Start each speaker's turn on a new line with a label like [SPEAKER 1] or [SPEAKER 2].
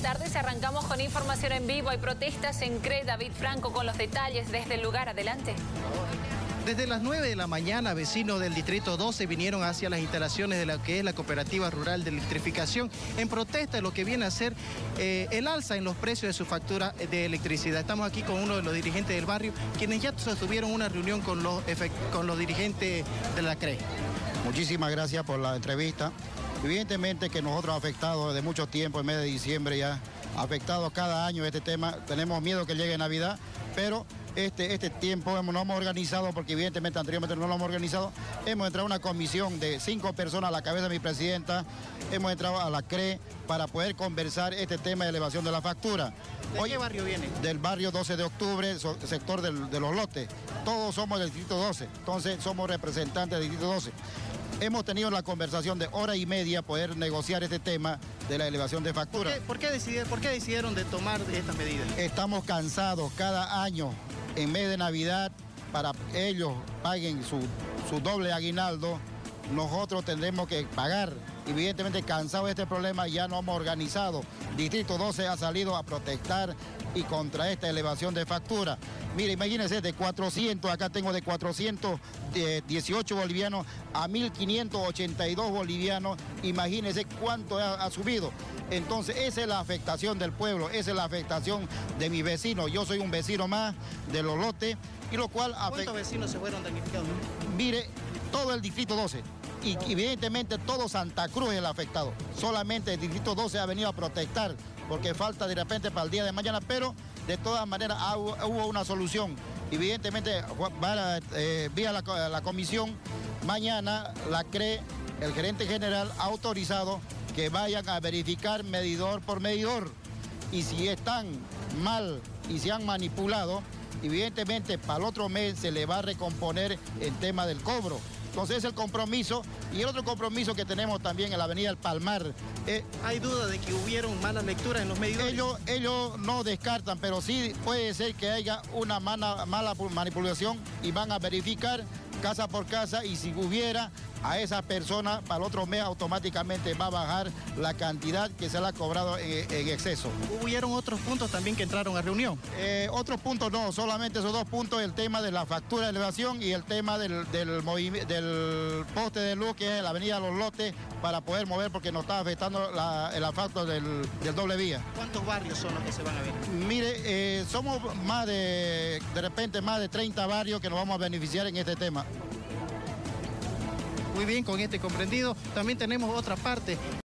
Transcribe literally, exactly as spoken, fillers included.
[SPEAKER 1] tardes. Arrancamos con información en vivo. Hay protestas en C R E. David Franco con los detalles desde el lugar. Adelante.
[SPEAKER 2] Desde las nueve de la mañana, vecinos del Distrito doce vinieron hacia las instalaciones de lo que es la Cooperativa Rural de Electrificación en protesta de lo que viene a ser eh, el alza en los precios de su factura de electricidad. Estamos aquí con uno de los dirigentes del barrio, quienes ya sostuvieron una reunión con los, con los dirigentes de la C R E.
[SPEAKER 3] Muchísimas gracias por la entrevista. Evidentemente que nosotros afectados desde mucho tiempo, en mes de diciembre ya, afectados cada año este tema, tenemos miedo que llegue Navidad, pero este, este tiempo hemos, nos hemos organizado, porque evidentemente anteriormente no lo hemos organizado, hemos entrado a una comisión de cinco personas a la cabeza de mi presidenta, hemos entrado a la C R E para poder conversar este tema de elevación de la factura.
[SPEAKER 2] ¿De Hoy, qué barrio viene?
[SPEAKER 3] Del barrio doce de octubre, so, sector del, de los lotes. Todos somos del Distrito doce, entonces somos representantes del Distrito doce. Hemos tenido la conversación de hora y media poder negociar este tema de la elevación de factura.
[SPEAKER 2] ¿Por qué, por qué, decidieron, ¿Por qué decidieron de tomar estas medidas?
[SPEAKER 3] Estamos cansados cada año, en mes de Navidad, para que ellos paguen su, su doble aguinaldo, nosotros tendremos que pagar. Evidentemente, cansados de este problema, ya no hemos organizado. Distrito doce ha salido a protestar y contra esta elevación de factura. Mire, imagínense, de cuatrocientos, acá tengo de cuatrocientos dieciocho bolivianos a mil quinientos ochenta y dos bolivianos, imagínense cuánto ha, ha subido. Entonces, esa es la afectación del pueblo, esa es la afectación de mis vecinos. Yo soy un vecino más de los lotes, y lo cual...
[SPEAKER 2] ¿Cuántos vecinos se fueron damnificados?
[SPEAKER 3] Mire, todo el Distrito doce. Y evidentemente todo Santa Cruz es el afectado. Solamente el Distrito doce ha venido a protestar porque falta de repente para el día de mañana, pero de todas maneras hubo una solución. Evidentemente, va, eh, vía la, la comisión, mañana la C R E, el gerente general ha autorizado que vayan a verificar medidor por medidor. Y si están mal y se han manipulado, evidentemente para el otro mes se le va a recomponer el tema del cobro. Entonces es el compromiso, y el otro compromiso que tenemos también en la avenida El Palmar.
[SPEAKER 2] Eh, ¿Hay duda de que hubieron malas lecturas en los medidores?
[SPEAKER 3] Ellos, ellos no descartan, pero sí puede ser que haya una mala, mala manipulación, y van a verificar casa por casa, y si hubiera, a esa persona para el otro mes automáticamente va a bajar la cantidad que se le ha cobrado en, en exceso.
[SPEAKER 2] ¿Hubieron otros puntos también que entraron a reunión?
[SPEAKER 3] Eh, otros puntos no, solamente esos dos puntos, el tema de la factura de elevación y el tema del, del, del poste de luz, que es la avenida Los Lotes, para poder mover, porque nos está afectando la, el asfalto del, del doble vía.
[SPEAKER 2] ¿Cuántos barrios son los que se van a ver?
[SPEAKER 3] Mire, eh, somos más de, de repente más de treinta barrios que nos vamos a beneficiar en este tema.
[SPEAKER 2] Muy bien, con este comprendido, también tenemos otra parte.